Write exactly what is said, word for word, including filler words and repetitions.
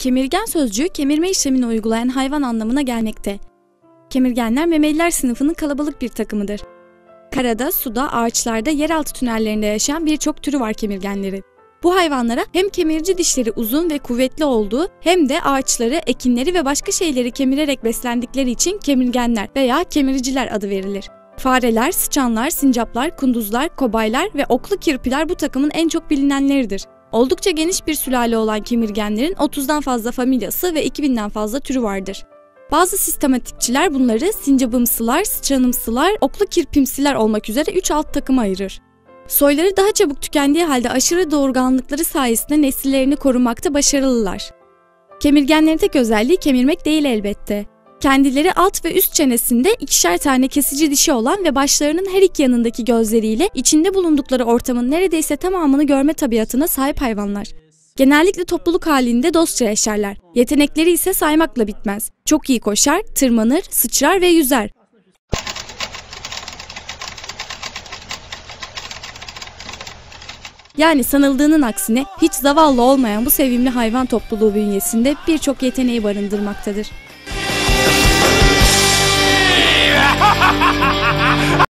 Kemirgen sözcüğü kemirme işlemini uygulayan hayvan anlamına gelmekte. Kemirgenler memeliler sınıfının kalabalık bir takımıdır. Karada, suda, ağaçlarda, yeraltı tünellerinde yaşayan birçok türü var kemirgenlerin. Bu hayvanlara hem kemirici dişleri uzun ve kuvvetli olduğu hem de ağaçları, ekinleri ve başka şeyleri kemirerek beslendikleri için kemirgenler veya kemiriciler adı verilir. Fareler, sıçanlar, sincaplar, kunduzlar, kobaylar ve oklu kirpiler bu takımın en çok bilinenleridir. Oldukça geniş bir sülale olan kemirgenlerin otuzdan fazla familyası ve iki binden fazla türü vardır. Bazı sistematikçiler bunları sincabımsılar, sıçanımsılar, oklu kirpimsiler olmak üzere üç alt takıma ayırır. Soyları daha çabuk tükendiği halde aşırı doğurganlıkları sayesinde nesillerini korumakta başarılılar. Kemirgenlerin tek özelliği kemirmek değil elbette. Kendileri alt ve üst çenesinde ikişer tane kesici dişi olan ve başlarının her iki yanındaki gözleriyle içinde bulundukları ortamın neredeyse tamamını görme tabiatına sahip hayvanlar. Genellikle topluluk halinde dostça yaşarlar. Yetenekleri ise saymakla bitmez. Çok iyi koşar, tırmanır, sıçrar ve yüzer. Yani sanıldığının aksine hiç zavallı olmayan bu sevimli hayvan topluluğu bünyesinde birçok yeteneği barındırmaktadır.